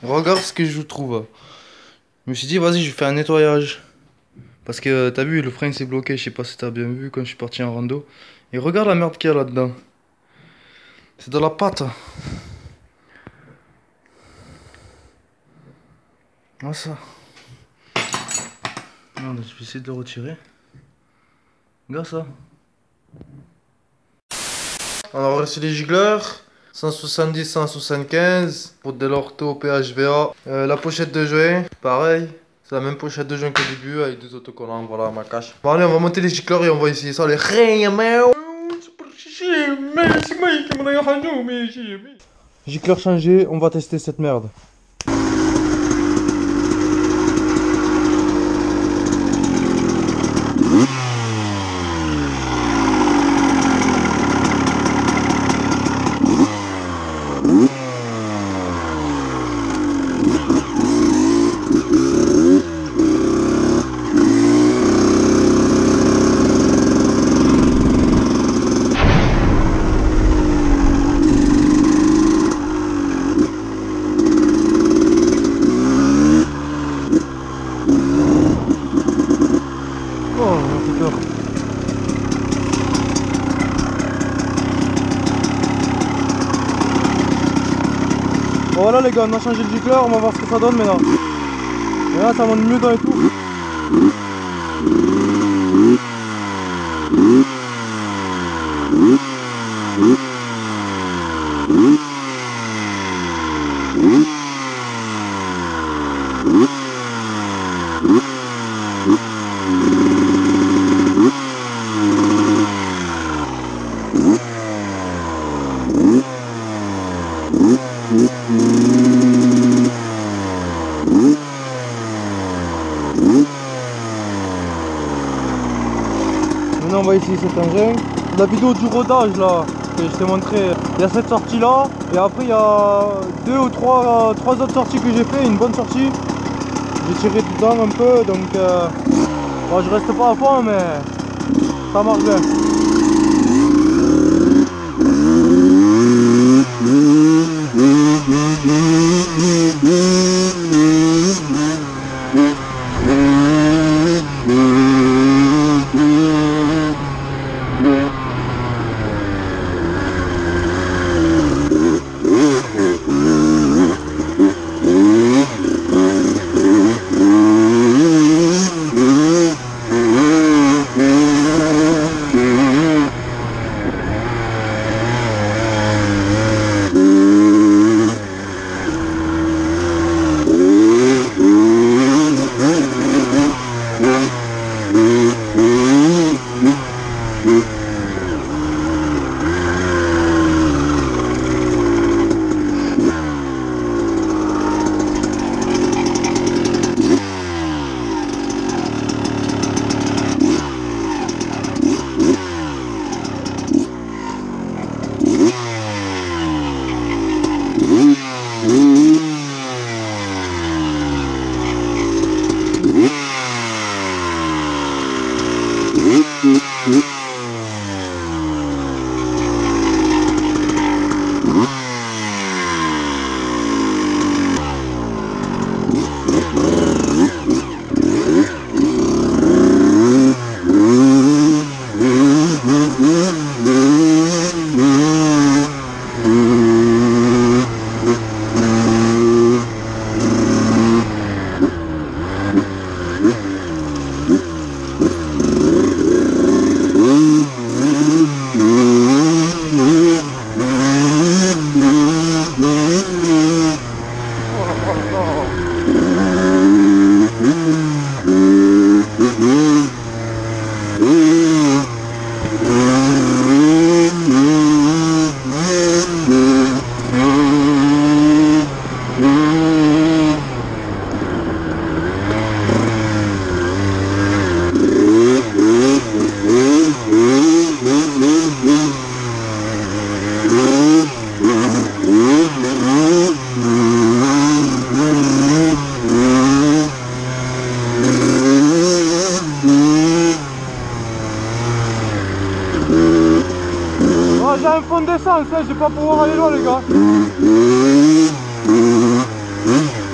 Regarde ce que je trouve. Je me suis dit, vas-y, je fais un nettoyage. Parce que t'as vu, le frein s'est bloqué. Je sais pas si t'as bien vu quand je suis parti en rando. Et regarde la merde qu'il y a là-dedans. C'est de la pâte. Ah ça. Regarde, je vais essayer de le retirer. Regarde ça. On a reçu les gicleurs. 170, 175 pour de l'ortho PHVA. La pochette de joint, pareil. C'est la même pochette de joint qu'au début avec des autocollants. Voilà ma cache. Bon, allez, on va monter les gicleurs et on va essayer ça. Les gicleurs changés, on va tester cette merde. Voilà les gars, on a changé le gicleur, on va voir ce que ça donne maintenant. Et là ça monte mieux dans et tout. Maintenant on va essayer cet engin. La vidéo du rodage là, que je t'ai montré, il y a cette sortie là, et après il y a deux ou trois autres sorties que j'ai fait, une bonne sortie. J'ai tiré dedans un peu, donc bon, je reste pas à fond mais ça marche bien. J'ai un fond d'essence, hein, je vais pas pouvoir aller loin les gars.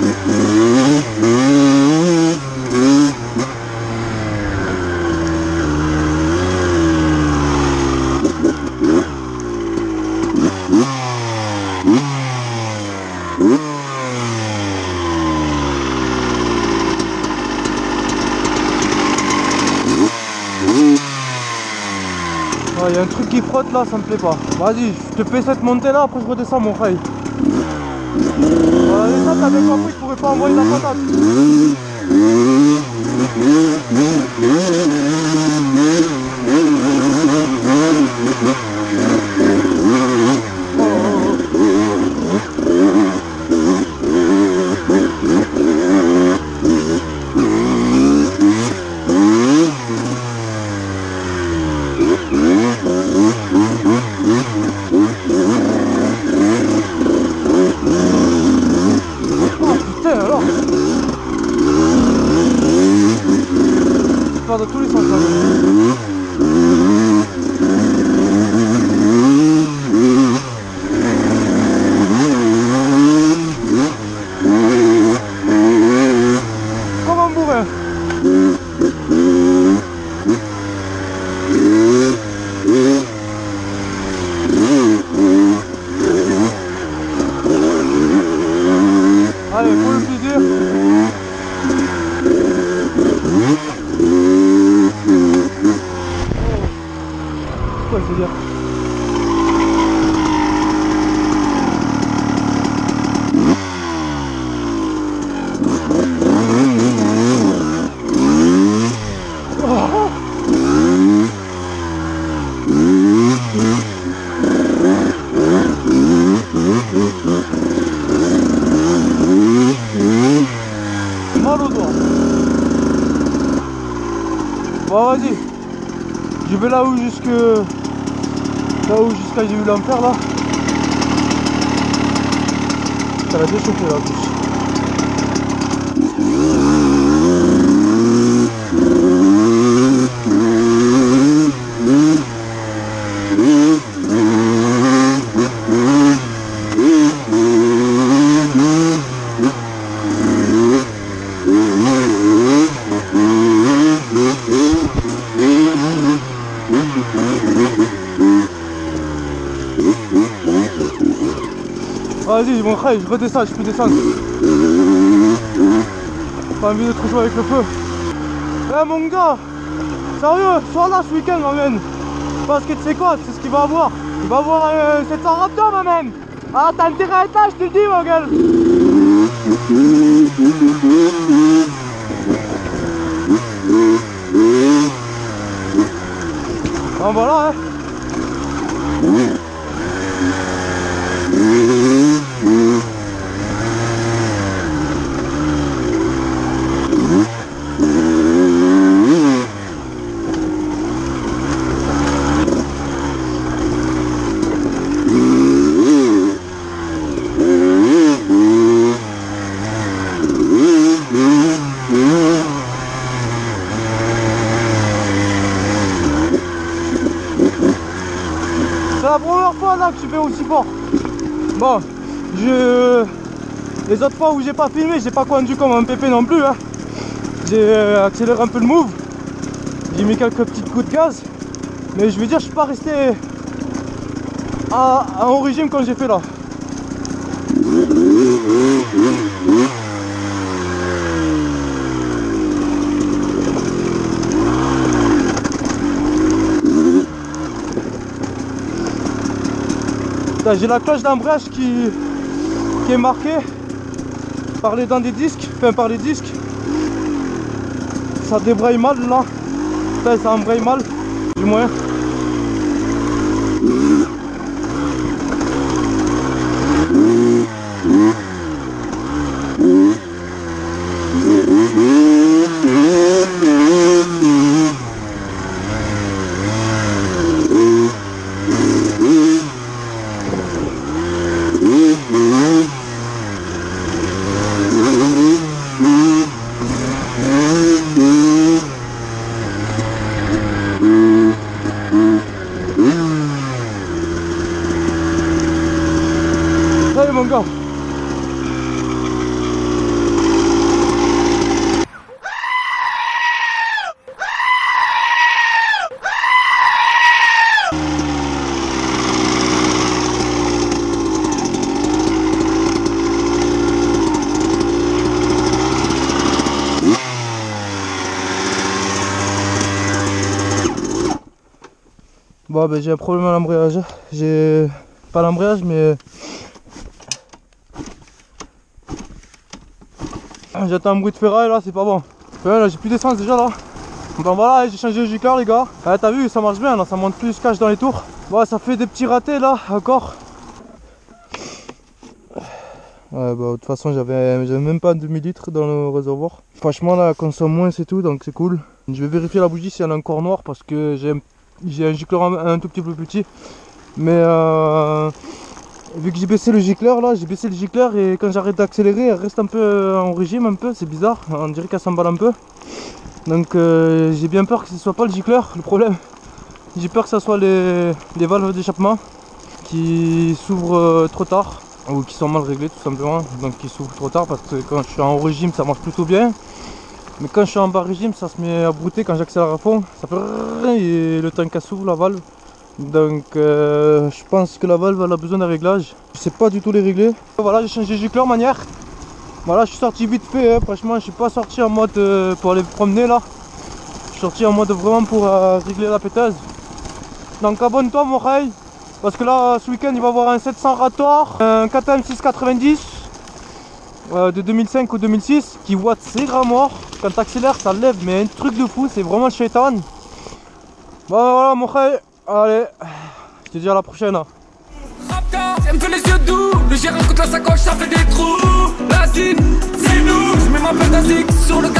Il y a un truc qui frotte là, ça me plaît pas. Vas-y, je te fais cette montée là, après je redescends mon rail. Voilà, ça t'avais compris, je pourrais pas envoyer la patate. Dans tous les sens. Comme un bourrin. Allez, pour le plaisir. C'est-à-dire mal au doigt. Bon, vas-y, je vais là où jusqu'à j'ai eu l'enfer là. Ça va déchauffer là en plus. Vas-y, mon frère, je redescends, je peux descendre. Pas envie de trop jouer avec le feu. Eh mon gars, sérieux, sois là ce week-end, m'amène. Parce que tu sais quoi, c'est ce qu'il va avoir. Il va avoir 700 Raptor, m'amène. Ah, t'as intérêt à être là, je te le dis, mon gars. Ben voilà, hein. C'est la première fois là que je fais aussi fort. Bon, les autres fois où j'ai pas filmé, j'ai pas conduit comme un pépé non plus, hein. J'ai accéléré un peu le move. J'ai mis quelques petits coups de gaz. Mais je veux dire, je suis pas resté en régime quand j'ai fait là. J'ai la cloche d'embrayage qui est marquée par les dents des disques, enfin par les disques. Ça débraye mal là, enfin, ça embraye mal, du moins. Allez mon gars. Bon ben j'ai un problème à l'embrayage. J'ai pas l'embrayage mais j'attends un bruit de ferraille là, c'est pas bon. Ouais, là j'ai plus d'essence déjà là. Bon voilà, j'ai changé le gicleur les gars. Ah, t'as vu, ça marche bien là, ça monte plus cash dans les tours. Bon, ça fait des petits ratés là encore. Ouais bah de toute façon j'avais même pas 2000 litres dans le réservoir. Franchement là, elle consomme moins c'est tout, donc c'est cool. Je vais vérifier la bougie si elle est encore noire parce que j'ai un gicleur un tout petit peu plus petit. Mais vu que j'ai baissé le gicleur là, j'ai baissé le gicleur et quand j'arrête d'accélérer, elle reste un peu en régime un peu, c'est bizarre, on dirait qu'elle s'emballe un peu. Donc j'ai bien peur que ce soit pas le gicleur le problème. J'ai peur que ce soit les valves d'échappement qui s'ouvrent trop tard ou qui sont mal réglées tout simplement, donc qui s'ouvrent trop tard parce que quand je suis en régime ça marche plutôt bien. Mais quand je suis en bas régime, ça se met à brouter quand j'accélère à fond. Ça fait et le temps qu'elle s'ouvre la valve. Donc je pense que la valve elle a besoin d'un réglage. Je sais pas du tout les régler. Voilà, j'ai changé de gicleur manière. Voilà, je suis sorti vite fait. Hein. Franchement, je suis pas sorti en mode pour aller promener là. Je suis sorti en mode vraiment pour régler la péteuse. Donc abonne-toi mon Ray. Parce que là, ce week-end, il va y avoir un 700 Rator, un KTM 690. De 2005 ou 2006 qui watt c'est grand mort. Quand t'accélères ça lève mais un truc de fou, c'est vraiment le shaitan. Bon voilà mon frère, allez, je te dis à la prochaine. J'aime que les yeux doux, le gérant contre la sacoche ça fait des trous. La zine, c'est nous, je mets ma pétasique sur le